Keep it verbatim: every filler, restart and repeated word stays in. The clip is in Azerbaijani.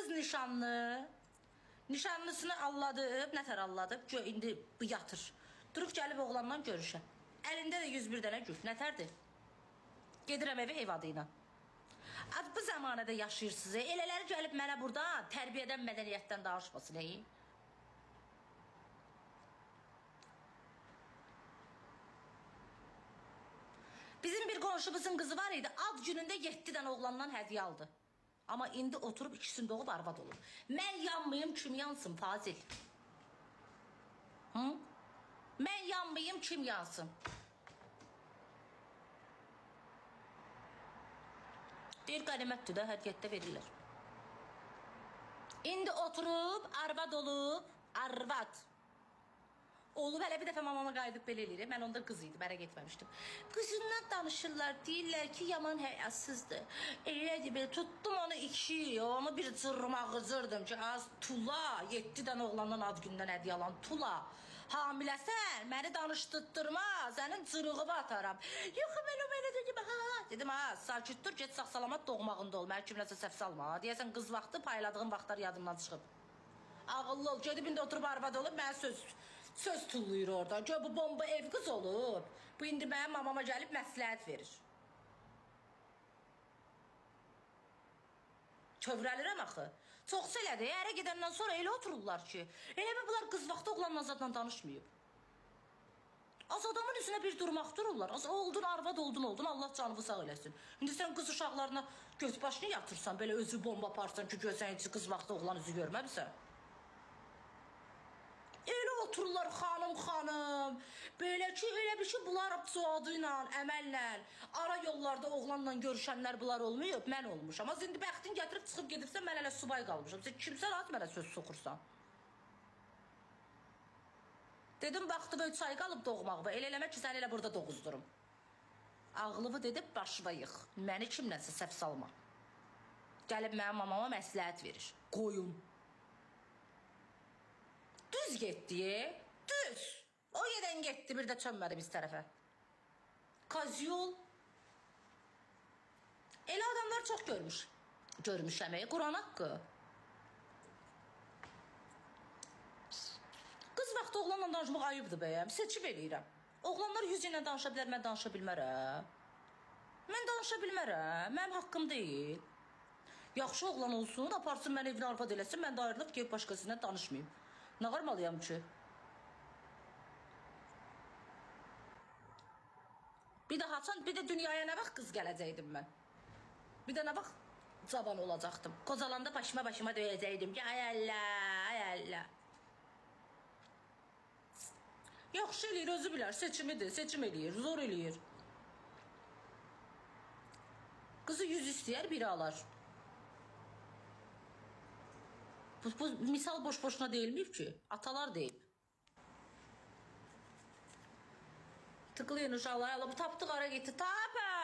Qız nişanlı. Nişanlısını alladıb, nətər alladıb? Gö, indi bu yatır. Durub gəlib oğlanla görüşə. Əlində də yüz bir dənə gül. Nətərdir? Gedirəm evi ev adıyla. Bu zamanədə yaşayırsınız. Elələri gəlib mənə burada tərbiyədən, mədəniyyətdən danışmasın. Ey? Bizim bir qonşumuzun qızı var idi. Ad günündə yeddi dənə oğlandan hədiyyə aldı. Amma indi oturub ikisini doğub arvad olur. Mən yanmayım, kim yansın Fazil? Hı? Mən yanmayım, kim yansın? Bir qənimətdir də, hədiyyətdə verirlər. İndi oturub, arvad olub, arvad. Olub, hələ bir dəfə mamama qayıdıb belə eləyir. Mən onda qız idim, ərə getməmişdim. Qızından danışırlar, deyirlər ki, yaman həyasızdır. Elədir, belə tutdum onu iki, onu bir cırmağı cırdım ki, az tula, yeddi dənə oğlandan ad gündən hədiyyə alan tula. Hamiləsən, məni danışdırtdırma, sənin cırığımı ataram. Yox, mən o mənə dedim, ha, dedim, ha, sakit dur, get sağ salamat doğmağında ol, mənə kimləsə səhv salma. Deyəsən, qız vaxtı, payladığın vaxtlar yadımdan çıxıb. Ağıllı ol, gedib indi oturub arvad olub, mənə söz... Söz tulluyur oradan. Gör bu bomba ev qız olub. Bu indi mənim mamama gəlib məsləhət verir. Kövrəlirəm axı. Çoxsa elədir. Ərə gedəndən sonra elə otururlar ki. Elə mi bunlar qız vaxtı oğlanla zadla danışmayıb? Az adamın üstünə bir durmaq dururlar. Az oldun, arvad oldun, oldun. Allah canını sağ eləsin. İndi sən qız uşaqlarına göz başını yatırsan, belə özü bomba aparsan ki, görsən heç qız vaxtı oğlan üzü görməmişsən. Elə otururlar xanım xanım. Belə ki, elə bir ki, bunlar adı ilə, əməllə, ara yollarda oğlanla görüşənlər bunlar olmayıb, mən olmuşam. Az indi bəxtin gətirib çıxıb gedibsən, mən hələ subay qalmışam. Sən kimsə rahat mənə söz soxursan. Dedim, vaxtı böyle çay qalıb doğmaqda. Elə eləmək ki, sən elə burada doğuzdurum. Ağlımı dedib, başıma yıx. Məni kimlənsə səhv salma. Gəlib mənim mamama məsləhət verir. Qoyun. Düz getdi, düz. O yerdən getdi, bir də çönmədi biz tərəfə. Kazyol. Elə adamlar çox görmüş. Görmüşəm, Quran haqqı. Qız vaxtı oğlanla danışmaq ayıbdır bəyəm. Seçib eləyirəm. Oğlanlar yüz ilə danışa bilər, mən danışa bilmərəm. Mən danışa bilmərəm, mənim haqqım deyil. Yaxşı oğlan olsun, aparsın mən evini arvad eləsin, mən də ayrılıb ki, başqasıyla danışmayayım. Nə qarmalıyam ki? Bir də haçan, bir də dünyaya nə vaxt qız gələcəkdim mən? Bir də nə vaxt cavan olacaqdım? Qocalanda başıma başıma döyəcəkdim ki, ay Allah, ay Allah. Yaxşı eləyir, özü bilər, seçimidir, seçim eləyir, zor eləyir. Qızı yüz istəyər, biri alar. Bu, bu misal boş-boşuna deyilməyib ki, atalar deyib. Tıklayın uşaqlar, bu tapdıq ara getdi, tapın!